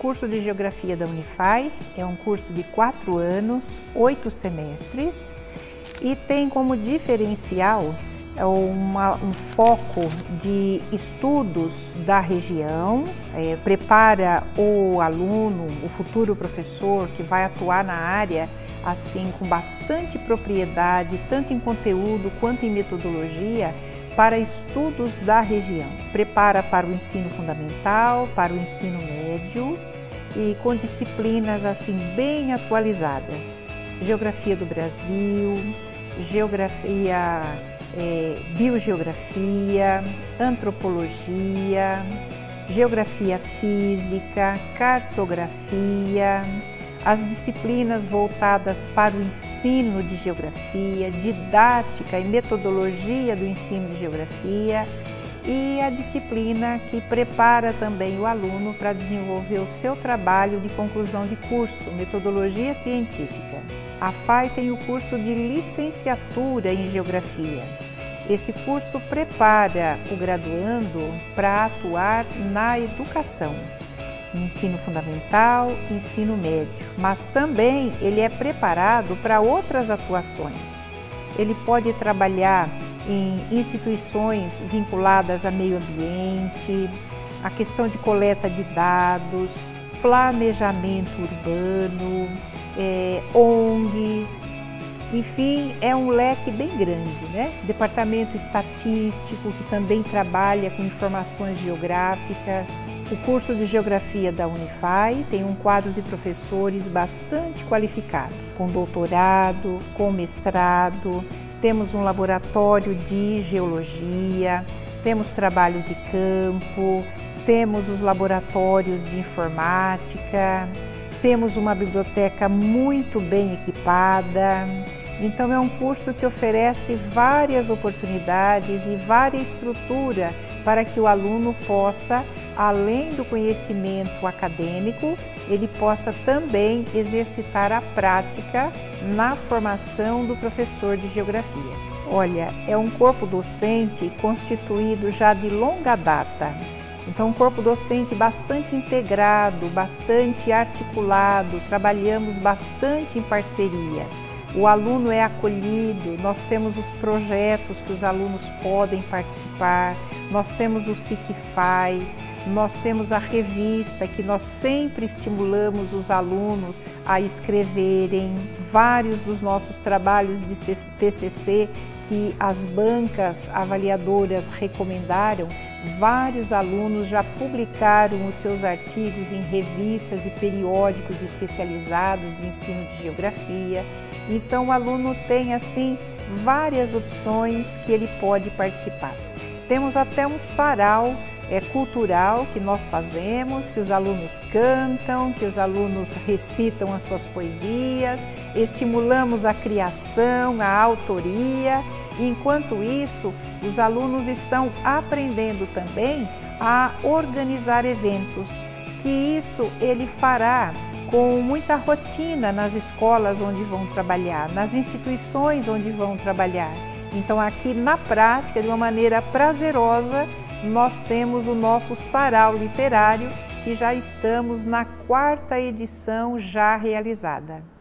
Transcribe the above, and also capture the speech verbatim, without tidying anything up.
curso de Geografia da Unify é um curso de quatro anos, oito semestres, e tem como diferencial uma, um foco de estudos da região, é, prepara o aluno, o futuro professor que vai atuar na área, assim com bastante propriedade, tanto em conteúdo quanto em metodologia, para estudos da região. Prepara para o ensino fundamental, para o ensino médio e com disciplinas assim bem atualizadas. Geografia do Brasil, geografia, é, biogeografia, antropologia, geografia física, cartografia, as disciplinas voltadas para o ensino de geografia, didática e metodologia do ensino de geografia e a disciplina que prepara também o aluno para desenvolver o seu trabalho de conclusão de curso, metodologia científica. A F A I tem o curso de licenciatura em geografia. Esse curso prepara o graduando para atuar na educação, no ensino fundamental, ensino médio, mas também ele é preparado para outras atuações. Ele pode trabalhar em instituições vinculadas a meio ambiente, a questão de coleta de dados, planejamento urbano, é, O N Gs, enfim, é um leque bem grande, né? Departamento estatístico, que também trabalha com informações geográficas. O curso de Geografia da Unify tem um quadro de professores bastante qualificado, com doutorado, com mestrado, temos um laboratório de geologia, temos trabalho de campo, temos os laboratórios de informática, temos uma biblioteca muito bem equipada. Então é um curso que oferece várias oportunidades e várias estrutura para que o aluno possa, além do conhecimento acadêmico, ele possa também exercitar a prática na formação do professor de geografia. Olha, é um corpo docente constituído já de longa data. Então, um corpo docente bastante integrado, bastante articulado, trabalhamos bastante em parceria. O aluno é acolhido, nós temos os projetos que os alunos podem participar, nós temos o SICFAI, nós temos a revista que nós sempre estimulamos os alunos a escreverem, vários dos nossos trabalhos de T C C que as bancas avaliadoras recomendaram, vários alunos já publicaram os seus artigos em revistas e periódicos especializados no ensino de geografia. Então o aluno tem assim várias opções que ele pode participar. Temos até um sarau é, cultural que nós fazemos, que os alunos cantam, que os alunos recitam as suas poesias, estimulamos a criação, a autoria. Enquanto isso, os alunos estão aprendendo também a organizar eventos, que isso ele fará com muita rotina nas escolas onde vão trabalhar, nas instituições onde vão trabalhar. Então aqui na prática, de uma maneira prazerosa, nós temos o nosso sarau literário, que já estamos na quarta edição já realizada.